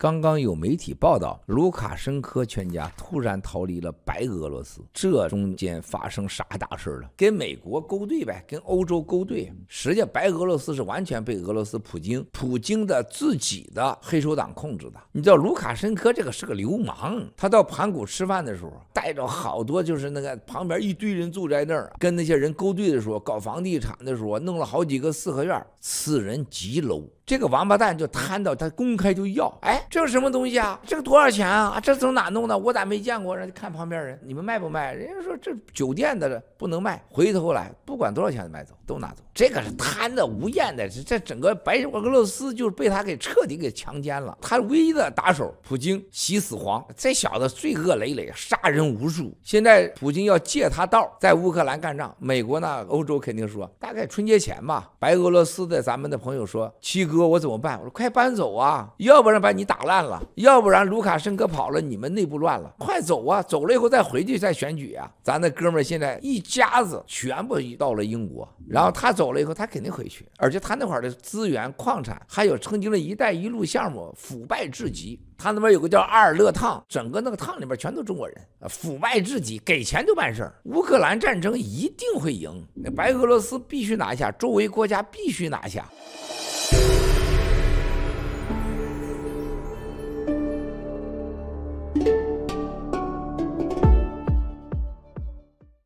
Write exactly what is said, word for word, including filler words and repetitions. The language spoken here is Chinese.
刚刚有媒体报道，卢卡申科全家突然逃离了白俄罗斯，这中间发生啥大事了？跟美国勾兑呗，跟欧洲勾兑。实际上，白俄罗斯是完全被俄罗斯普京、普京的自己的黑手党控制的。你知道卢卡申科这个是个流氓，他到盘古吃饭的时候，带着好多就是那个旁边一堆人住在那儿，跟那些人勾兑的时候，搞房地产的时候，弄了好几个四合院，此人极 low。这个王八蛋就贪到他公开就要，哎，这是什么东西啊？这个多少钱啊？这从哪弄的？我咋没见过？人家看旁边人，你们卖不卖？人家说这酒店的不能卖，回头来不管多少钱买走，都拿走。这个是贪的无厌的，这整个白俄罗斯就是被他给彻底给强奸了。他唯一的打手普京洗死黄，这小子罪恶累累，杀人无数。现在普京要借他道，在乌克兰干仗。美国呢，欧洲肯定说，大概春节前吧，白俄罗斯的咱们的朋友说，七哥我怎么办？我说快搬走啊，要不然把你打烂了，要不然卢卡申科跑了，你们内部乱了，快走啊！走了以后再回去再选举啊！咱那哥们儿现在一家子全部到了英国，然后他走了以后，他肯定回去，而且他那块的资源、矿产，还有曾经的一带一路项目腐败至极。他那边有个叫阿尔勒烫，整个那个烫里边全都中国人，腐败至极，给钱就办事儿。乌克兰战争一定会赢，白俄罗斯必须拿下，周围国家必须拿下。